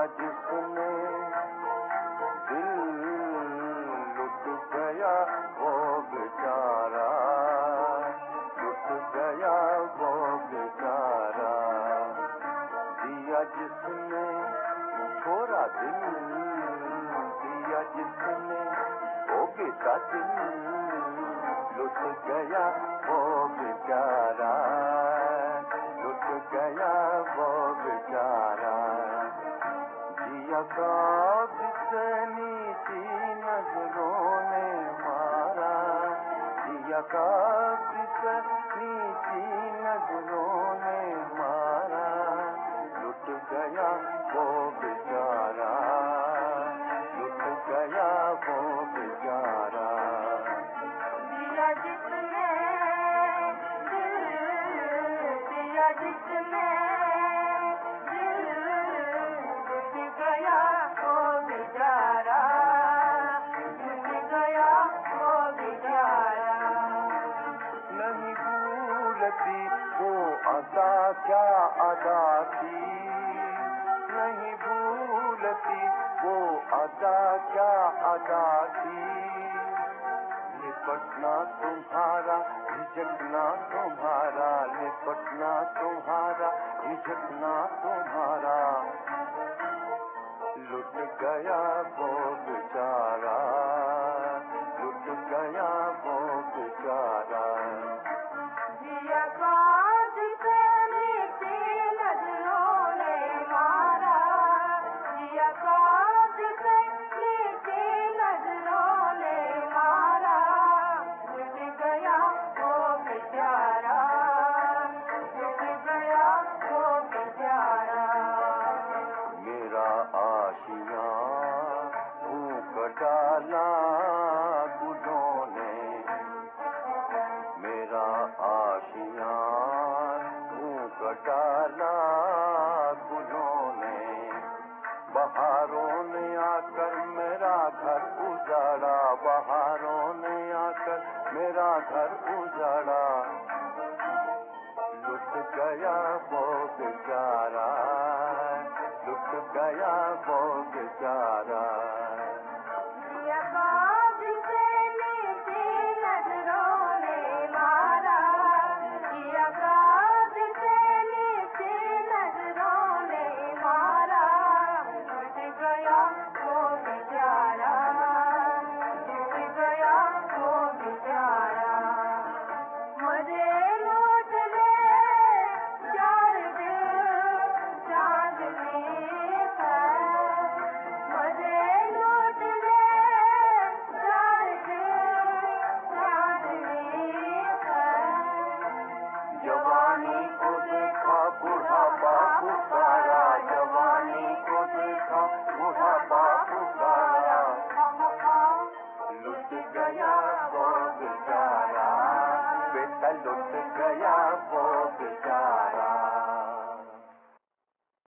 जिसने दिल लुट गया वो बेचारा, लुट गया वो बेचारा। दिया जिसने छोड़ा दिल, दिया जिसने वो बेचा दिल, लुट गया वो बेचारा, लुट गया वो बेचारा। जिया का जिसे नीची नजरों ने मारा, जिया का जिसे नीची नजरों ने मारा, लुट गया वो बेचारा, लुट गया वो बेचारा। दिया जिसने दिल, दिया जिसने दिल, लुट गया वो बेचारा, लुट गया वो बेचारा। नहीं भूलती वो अदा क्या अदा थी, नहीं भूलती वो अदा क्या अदा थी। लिपटना तुम्हारा झिझकना तुम्हारा, लिपटना तुम्हारा झिझकना तुम्हारा, लुट गया वो बेचारा, लुट गया वो बेचारा। जिया का जिसे नीची नजरों ने मारा, जिया का जिसे नीची नजरों ने मारा, लुट गया वो बेचारा, लुट गया वो बेचारा। मेरा आशियाँ फूंक डाला गुलों ने, मेरा आशियाँ फूंक डाला गुलों ने। बहारों ने आकर मेरा घर उजाड़ा, बहारों ने आकर मेरा घर उजाड़ा, लुट गया वो बेचारा,